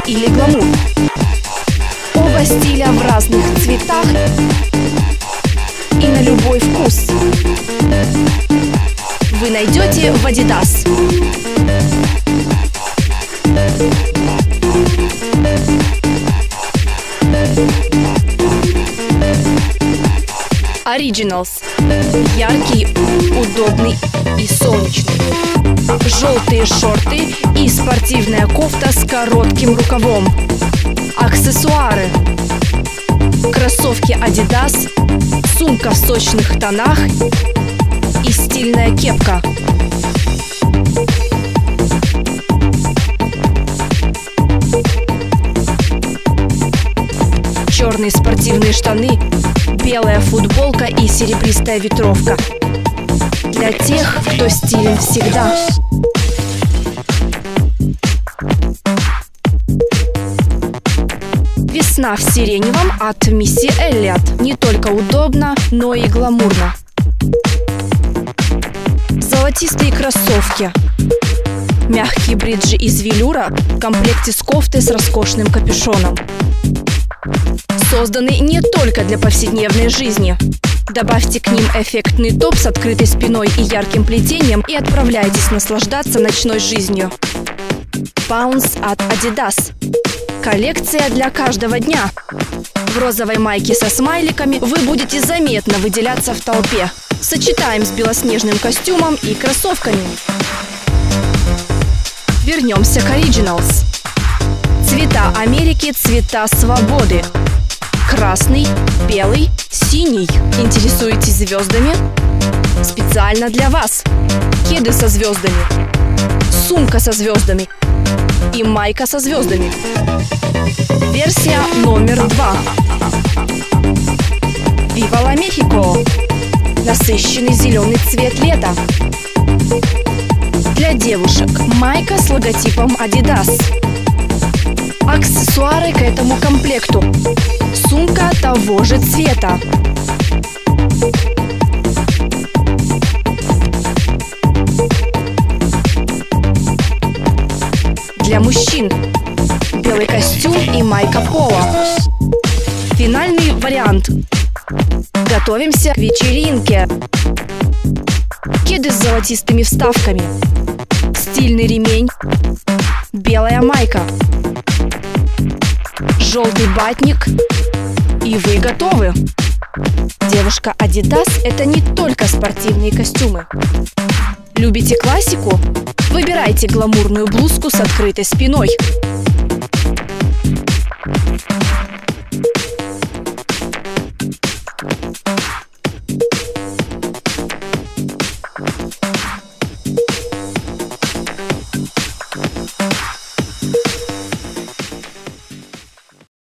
или гламур. Оба стиля в разных цветах и на любой вкус вы найдете в Adidas. Originals. Яркий, удобный и солнечный. Желтые шорты и спортивная кофта с коротким рукавом. Аксессуары. Кроссовки Adidas, сумка в сочных тонах и стильная кепка. Черные спортивные штаны, белая футболка и серебристая ветровка. Для тех, кто стилен всегда. Весна в сиреневом от Мисси Эллиот. Не только удобно, но и гламурно. Золотистые кроссовки. Мягкие бриджи из велюра в комплекте с кофтой с роскошным капюшоном. Созданы не только для повседневной жизни. Добавьте к ним эффектный топ с открытой спиной и ярким плетением и отправляйтесь наслаждаться ночной жизнью. Bounce от Adidas. Коллекция для каждого дня. В розовой майке со смайликами вы будете заметно выделяться в толпе. Сочетаем с белоснежным костюмом и кроссовками. Вернемся к Originals. Цвета Америки, цвета свободы. Красный, белый, синий. Интересуетесь звездами? Специально для вас. Кеды со звездами, сумка со звездами и майка со звездами. Версия номер 2. Viva la Mexico. Насыщенный зеленый цвет лета. Для девушек майка с логотипом Adidas. Аксессуары к этому комплекту. Сумка того же цвета. Для мужчин белый костюм и майка поло. Финальный вариант. Готовимся к вечеринке. Кеды с золотистыми вставками. Стильный ремень. Белая майка. Желтый батник. И вы готовы. Девушка Adidas – это не только спортивные костюмы. Любите классику? Выбирайте гламурную блузку с открытой спиной.